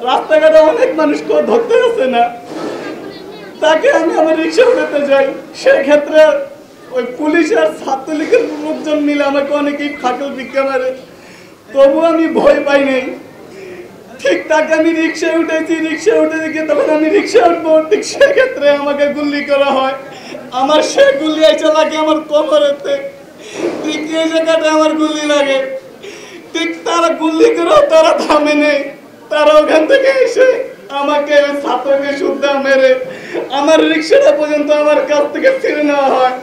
রাস্তাঘাটে অনেক মানুষ ধরতে আসে না, তাকে আমি আমার রিক্সা উঠাতে যাই, সেক্ষেত্রে ওই পুলিশ আর ছাত্রলীগের লোকজন মিলে আমাকে অনেকেই ফাটল ভিক্ষা মারে, তবু আমি ভয় পাই নাই। ঠিক তাকে আমি রিক্সায় উঠেছি, রিক্সা উঠে দেখি তখন আমি রিক্সা উঠবো, ঠিক সেক্ষেত্রে আমাকে গুলি করা হয়। আমার সে গুলি এসে লাগে আমার কোমরেতে, ঠিক এই জায়গাটা আমার গুলি লাগে। ঠিক তারা গুলি করেও তারা থামে নেই, তারা ওখান থেকে এসে আমাকে ছাত্রকে সুদ্ধা মেরে আমার রিক্সাটা পর্যন্ত আমার কাছ থেকে ছিঁড়ে নেওয়া হয়।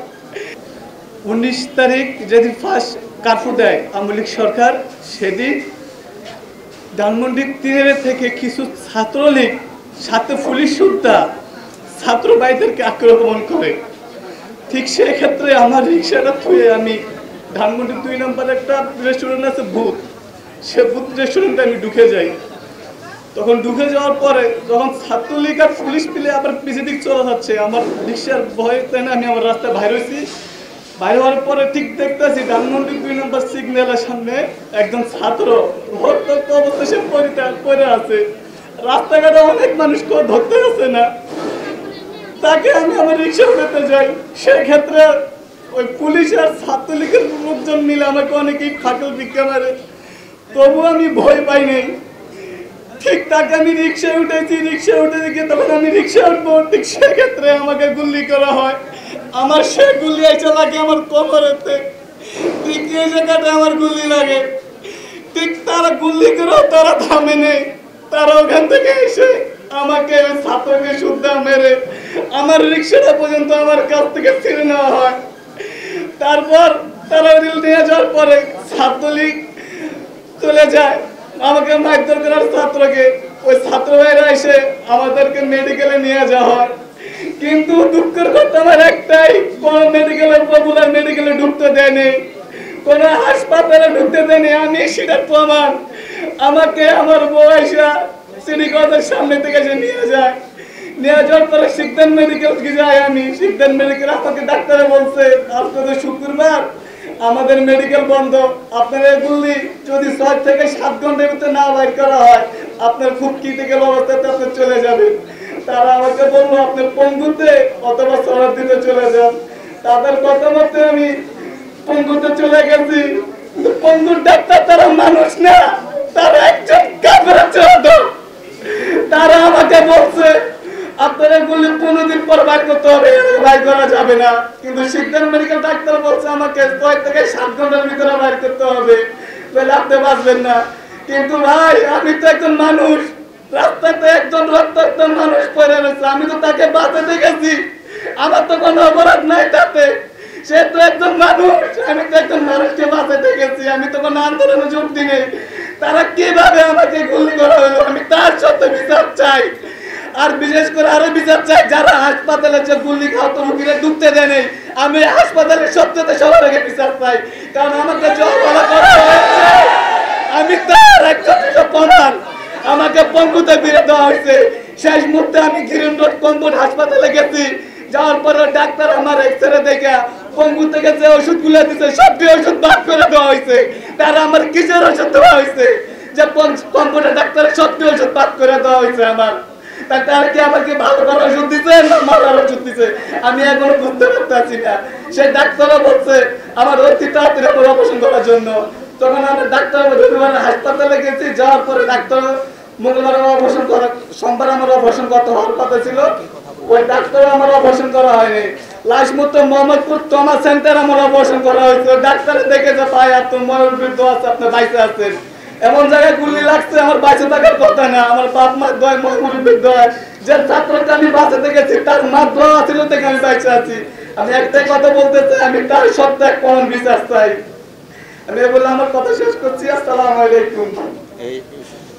19 তারিখ যেদিন ফার্স্ট কার্ফু দেয় আওয়ামী লীগ সরকার, সেদিন ধানমন্ডি 3 থেকে কিছু ছাত্রলীগ সাথে পুলিশ সুদ্ধা ছাত্র ভাইদেরকে আক্রমণ করে। ঠিক সেক্ষেত্রে আমার রিক্সাটা থুয়ে আমি ধানমন্ডি 2 নম্বর একটা রেস্টুরেন্ট আছে বুথ, সে বুথ রেস্টুরেন্টে আমি ঢুকে যাই। তখন ঢুকে যাওয়ার পরে যখন ছাত্রলীগ আর পুলিশ মিলে আবার পিছিয়ে দিক চলে যাচ্ছে, আমার রিক্সার ভয়তে না আমি আমার রাস্তায় বাইরে হয়েছি। বাইরে হওয়ার পরে ঠিক দেখতেছি ধানমন্ডি 2 নম্বর সিগন্যালের সামনে একজন ছাত্র ভর্তক্ত অবস্থায় সে পড়ে আছে, রাস্তাঘাটে অনেক মানুষ ধরতে আসে না, তাকে আমি আমার রিক্সা উঠাতে যাই, সেক্ষেত্রে ওই পুলিশ আর ছাত্রলীগের লোকজন মিলে আমাকে অনেকেই ফাটল ভিক্ষা মারে, তবু আমি ভয় পাই নাই। ঠিক তাকে আমি রিক্সায় উঠেছি, রিক্সা উঠে দেখি তখন আমি রিক্সা উঠবো, ঠিক সেক্ষেত্রে আমাকে গুলি করা হয়। আমার সে গুলি এসে লাগে আমার কোমরেতে, ঠিক এই জায়গাটা আমার গুলি লাগে। ঠিক তারা গুলি করেও তারা থামে নেই, তারা ওখান থেকে এসে আমাকে ছাত্রকে সুদ্ধা মেরে আমার রিক্সাটা পর্যন্ত আমার কাছ থেকে ছিঁড়ে নেওয়া হয়। তারপর তারা নিয়ে যাওয়ার পরে ছাত্রলীগ চলে যায়, আমাকে মারধর করার ছাত্রকে ওই ছাত্র ভাইরা এসে আমাদেরকে মেডিকেলে নিয়ে যাওয়া হয়। কিন্তু দুঃখের কথা আমার একটাই, কোন পপুলার মেডিকেলে ঢুকতে দেয়নি, কোন হাসপাতালে ঢুকতে দেয়নি। আমি সেটার প্রমাণ, আমাকে আমার বউ আইসা সিটি কলেজের সামনে থেকে এসে নিয়ে যায়। নিয়ে যাওয়ার পরে শিকদার মেডিকেল যাই, আমি শিকদার মেডিকেল আমাকে ডাক্তারে বলছে আজকে তো শুক্রবার, আমাদের মেডিকেল বন্ধ, আপনার এগুলি যদি 6 থেকে 7 ঘন্টার ভিতরে না বাইর করা হয় আপনার খুব ক্রিটিক্যাল অবস্থাতে আপনি চলে যাবেন। তারা আমাকে বললো আপনি পঙ্গুতে অথবা সরার দিতে চলে যান। তাদের কথা মতে আমি পঙ্গুতে চলে গেছি, পঙ্গুর ডাক্তার তারা মানুষ না, তারা একজন কাফের চাদর। তারা আমাকে বলছে আপনার এগুলি 15 দিন পর বাইর করতে হবে, বাইর করা যাবে না। কিন্তু শিকদার মেডিকেল ডাক্তার বলছে আমাকে 6 থেকে 7 ঘন্টার ভিতরে বাইর করতে হবে, তাহলে আপনি বাঁচবেন না। কিন্তু ভাই আমি তো একজন মানুষ, রাস্তাতে একজন রক্তাক্ত মানুষ পড়ে রয়েছে, আমি তো তাকে বাঁচাতে গেছি, আমার তো কোনো অপরাধ নাই তাতে, সে তো একজন মানুষ, আমি তো একজন মানুষকে বাঁচাতে গেছি, আমি তো কোনো আন্দোলনে যোগ দিই। তারা কিভাবে আমাকে গুলি করা হলো, আমি তার সত্য বিচার চাই। আর বিশেষ করে আরো বিচার চাই যারা হাসপাতালে যে গুলি খাওয়া রোগীরা ঢুকতে দেয় নেই, আমি হাসপাতালের সত্যতে সবার আগে বিচার চাই, কারণ আমাকে জলপালা করা হয়েছে, আমি তার একজন প্রমাণ। আমাকে পঙ্গুতে ফিরে দেওয়া হয়েছে, শেষ মুহূর্তে আমি গ্রিন রোড কম্বোড হাসপাতালে গেছি, যাওয়ার পরে ডাক্তার আমার এক্সরে দেখে পঙ্গু থেকে যে ওষুধগুলো দিচ্ছে সবটি ওষুধ বাদ করে দেওয়া হয়েছে। তারা আমার কিসের ওষুধ দেওয়া হয়েছে যে কম্বোডের ডাক্তারের সবটি ওষুধ বাদ করে দেওয়া হয়েছে আমার? তারা কি আমাকে ভালো করার ওষুধ দিচ্ছে না মারার ওষুধ দিচ্ছে আমি এখনো বুঝতে পারতেছি না। সেই ডাক্তারও বলছে আমার অতি তাড়াতাড়ি অপারেশন করার জন্য। তখন আমরা ডাক্তার হাসপাতালে গেছি, যাওয়ার পরে ডাক্তার মঙ্গলবার অপারেশন করা, সোমবার আমার অপারেশন করতে হওয়ার কথা ছিল, ওই ডাক্তার আমার অপারেশন করা হয়নি। লাস্ট মতো মোহাম্মদপুর ট্রমা সেন্টার আমার অপারেশন করা হয়েছে, ডাক্তারে দেখে যে পায় আপনার ময়ূরবৃদ্ধ আছে, আপনার বাইসে আছেন। এমন জায়গায় গুলি লাগছে আমার বাইসে থাকার কথা না, আমার বাপ মার দয় ময়ূরবৃদ্ধ হয়, যে ছাত্রকে আমি বাঁচাতে গেছি তার মা দোয়া ছিল থেকে আমি বাইসে আছি। আমি একটাই কথা বলতে চাই, আমি তার সত্য এক কোন বিচার চাই। আমি বলে আমার কথা শেষ করছি। আসসালামু আলাইকুম।